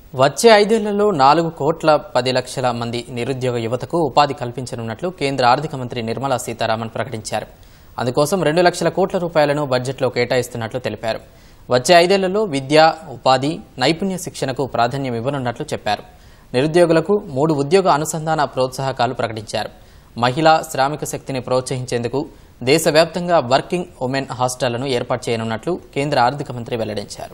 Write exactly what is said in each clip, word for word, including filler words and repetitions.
వచ్చే ఐదేళ్లలో నాలుగు కోట్ల పది లక్షల మంది నిరుద్యోగ యువతకు ఉపాధి కల్పించనున్నట్లు కేంద్ర ఆర్థిక మంత్రి నిర్మలా సీతారామన్ ప్రకటించారు. అందుకోసం రెండు లక్షల కోట్ల రూపాయలను బడ్జెట్లో కేటాయిస్తున్నట్లు తెలిపారు. వచ్చే ఐదేళ్లలో విద్య, ఉపాధి, నైపుణ్య శిక్షణకు ప్రాధాన్యం ఇవ్వనున్నట్లు చెప్పారు. నిరుద్యోగులకు మూడు ఉద్యోగ అనుసంధాన ప్రోత్సాహకాలు ప్రకటించారు. మహిళా శ్రామిక శక్తిని ప్రోత్సహించేందుకు దేశవ్యాప్తంగా వర్కింగ్ ఉమెన్ హాస్టళ్లను ఏర్పాటు చేయనున్నట్లు కేంద్ర ఆర్థిక మంత్రి వెల్లడించారు.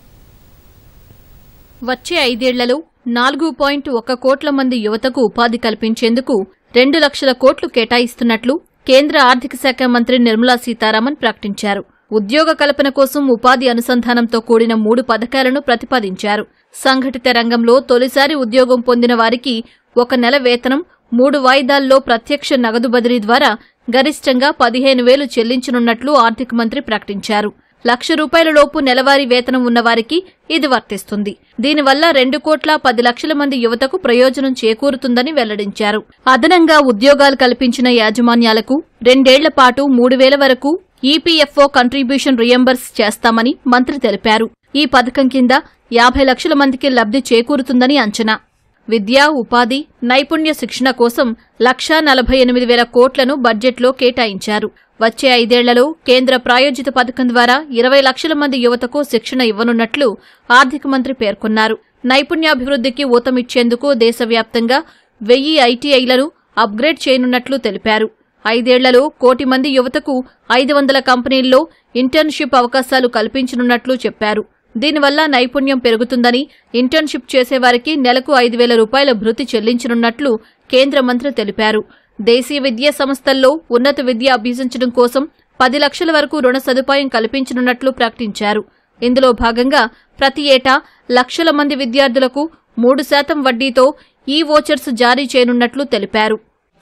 వచ్చే ఐదేళ్లలో నాలుగు పాయింట్ ఒక కోట్ల మంది యువతకు ఉపాధి కల్పించేందుకు రెండు లక్షల కోట్లు కేటాయిస్తున్నట్లు కేంద్ర ఆర్థిక శాఖ మంత్రి నిర్మలా సీతారామన్ ప్రకటించారు. ఉద్యోగ కల్పన కోసం ఉపాధి అనుసంధానంతో కూడిన మూడు పథకాలను ప్రతిపాదించారు. సంఘటిత రంగంలో తొలిసారి ఉద్యోగం పొందిన వారికి ఒక నెల వేతనం మూడు వాయిదాల్లో ప్రత్యక్ష నగదు బదిలీ ద్వారా గరిష్టంగా పదిహేను వేలు చెల్లించనున్నట్లు ఆర్థిక మంత్రి ప్రకటించారు. లక్ష రూపాయల లోపు నెలవారీ వేతనం ఉన్నవారికి ఇది వర్తిస్తుంది. దీనివల్ల రెండు కోట్ల పది లక్షల మంది యువతకు ప్రయోజనం చేకూరుతుందని వెల్లడించారు. అదనంగా ఉద్యోగాలు కల్పించిన యాజమాన్యాలకు రెండేళ్ల పాటు మూడు వేల వరకు ఈపీఎఫ్ఓ కంట్రిబ్యూషన్ రియంబర్స్ చేస్తామని మంత్రి తెలిపారు. ఈ పథకం కింద యాభై లక్షల మందికి లబ్ది చేకూరుతుందని అంచనా. విద్య, ఉపాధి, నైపుణ్య శిక్షణ కోసం లక్షా నలభై ఎనిమిది వేల కోట్లను బడ్జెట్లో కేటాయించారు. వచ్చే ఐదేళ్లలో కేంద్ర ప్రాయోజిత పథకం ద్వారా ఇరవై లక్షల మంది యువతకు శిక్షణ ఇవ్వనున్నట్లు ఆర్థిక మంత్రి పేర్కొన్నారు. నైపుణ్యాభివృద్ధికి ఊతమిచ్చేందుకు దేశవ్యాప్తంగా వెయ్యి ఐటీఐలను అప్గ్రేడ్ చేయనున్నట్లు తెలిపారు. ఐదేళ్లలో కోటి మంది యువతకు ఐదు వందల కంపెనీల్లో ఇంటర్న్షిప్ అవకాశాలు కల్పించనున్నట్లు చెప్పారు. దీనివల్ల నైపుణ్యం పెరుగుతుందని, ఇంటర్న్షిప్ చేసేవారికి నెలకు ఐదు వేల రూపాయల భృతి చెల్లించనున్నట్లు కేంద్ర మంత్రి తెలిపారు. దేశీయ విద్యా సంస్థల్లో ఉన్నత విద్య అభ్యసించడం కోసం పది లక్షల వరకు రుణ సదుపాయం కల్పించనున్నట్లు ప్రకటించారు. ఇందులో భాగంగా ప్రతి ఏటా లక్షల మంది విద్యార్థులకు మూడు శాతం వడ్డీతో ఈ వోచర్స్ జారీ చేయనున్నట్లు తెలిపారు.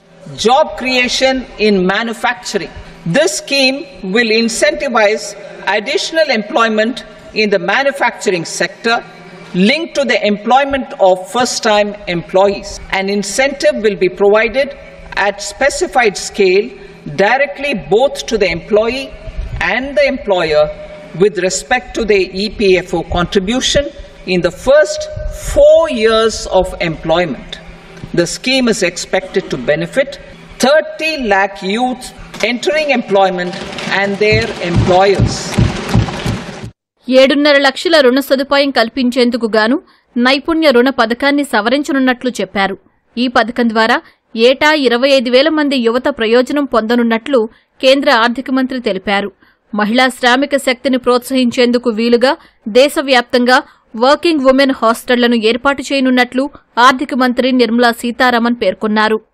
Job creation in manufacturing. This scheme will incentivize additional employment in the manufacturing sector linked to the employment of first-time employees. An incentive will be provided at specified scale directly both to the employee and the employer with respect to their E P F O contribution in the first four years of employment. The scheme is expected to benefit thirty lakh youth entering employment and their employers. ఏడున్నర లక్షల రుణ సదుపాయం కల్పించేందుకు గాను నైపుణ్య రుణ పథకాన్ని సవరించనున్నట్లు చెప్పారు. ఈ పథకం ద్వారా ఏటా ఇరవై ఐదు వేల మంది యువత ప్రయోజనం పొందనున్నట్లు కేంద్ర ఆర్థిక మంత్రి తెలిపారు. మహిళా శ్రామిక శక్తిని ప్రోత్సహించేందుకు వీలుగా దేశవ్యాప్తంగా వర్కింగ్ ఉమెన్ హాస్టళ్లను ఏర్పాటు చేయనున్నట్లు ఆర్థిక మంత్రి నిర్మలా సీతారామన్ పేర్కొన్నారు.